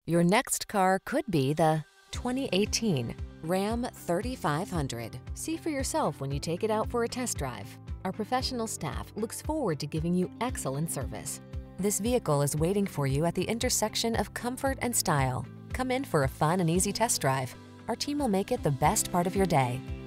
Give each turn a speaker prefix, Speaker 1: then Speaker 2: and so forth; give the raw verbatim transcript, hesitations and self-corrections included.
Speaker 1: Your next car could be the twenty eighteen Ram thirty-five hundred. See for yourself when you take it out for a test drive. Our professional staff looks forward to giving you excellent service. This vehicle is waiting for you at the intersection of comfort and style. Come in for a fun and easy test drive. Our team will make it the best part of your day.